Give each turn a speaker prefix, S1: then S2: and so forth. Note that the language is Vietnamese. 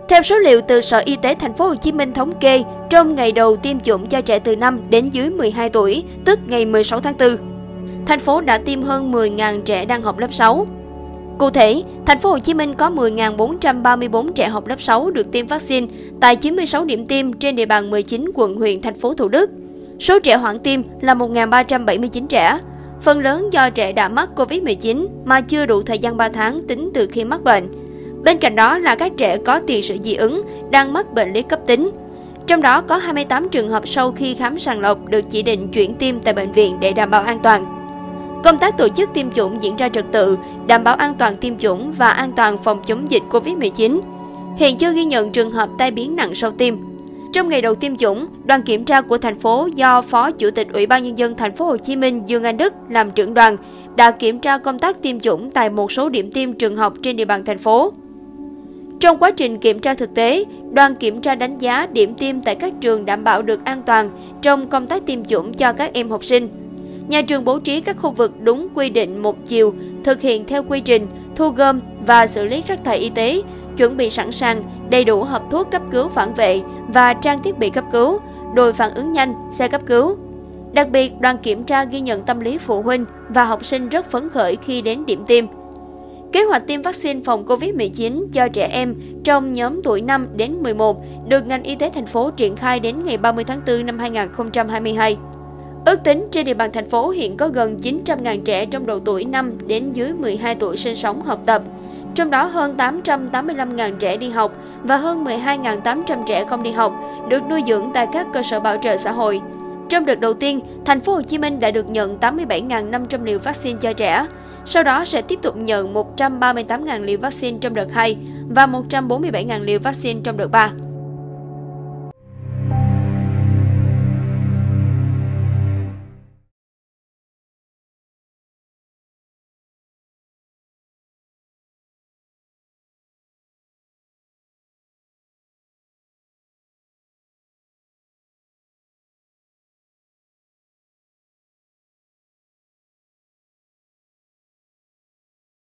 S1: Theo số liệu từ Sở Y tế Thành phố Hồ Chí Minh thống kê, trong ngày đầu tiêm chủng cho trẻ từ 5 đến dưới 12 tuổi, tức ngày 16 tháng 4, thành phố đã tiêm hơn 10.000 trẻ đang học lớp 6. Cụ thể, Thành phố Hồ Chí Minh có 10.434 trẻ học lớp 6 được tiêm vaccine tại 96 điểm tiêm trên địa bàn 19 quận huyện thành phố Thủ Đức. Số trẻ hoãn tiêm là 1.379 trẻ. Phần lớn do trẻ đã mắc Covid-19 mà chưa đủ thời gian 3 tháng tính từ khi mắc bệnh. Bên cạnh đó là các trẻ có tiền sử dị ứng, đang mắc bệnh lý cấp tính. Trong đó có 28 trường hợp sau khi khám sàng lọc được chỉ định chuyển tiêm tại bệnh viện để đảm bảo an toàn. Công tác tổ chức tiêm chủng diễn ra trật tự, đảm bảo an toàn tiêm chủng và an toàn phòng chống dịch Covid-19. Hiện chưa ghi nhận trường hợp tai biến nặng sau tiêm. Trong ngày đầu tiêm chủng, đoàn kiểm tra của thành phố do Phó Chủ tịch Ủy ban Nhân dân Thành phố Hồ Chí Minh Dương Anh Đức làm trưởng đoàn đã kiểm tra công tác tiêm chủng tại một số điểm tiêm trường học trên địa bàn thành phố. Trong quá trình kiểm tra thực tế, đoàn kiểm tra đánh giá điểm tiêm tại các trường đảm bảo được an toàn trong công tác tiêm chủng cho các em học sinh. Nhà trường bố trí các khu vực đúng quy định một chiều, thực hiện theo quy trình, thu gom và xử lý rác thải y tế, chuẩn bị sẵn sàng đầy đủ hộp thuốc cấp cứu phản vệ và trang thiết bị cấp cứu, đội phản ứng nhanh, xe cấp cứu. Đặc biệt, đoàn kiểm tra ghi nhận tâm lý phụ huynh và học sinh rất phấn khởi khi đến điểm tiêm. Kế hoạch tiêm vaccine phòng Covid-19 cho trẻ em trong nhóm tuổi 5 đến 11 được ngành y tế thành phố triển khai đến ngày 30 tháng 4 năm 2022. Ước tính trên địa bàn thành phố hiện có gần 900.000 trẻ trong độ tuổi 5 đến dưới 12 tuổi sinh sống học tập. Trong đó hơn 885.000 trẻ đi học và hơn 12.800 trẻ không đi học, được nuôi dưỡng tại các cơ sở bảo trợ xã hội. Trong đợt đầu tiên, Thành phố Hồ Chí Minh đã được nhận 87.500 liều vaccine cho trẻ. Sau đó sẽ tiếp tục nhận 138.000 liều vaccine trong đợt 2 và 147.000 liều vaccine trong đợt 3.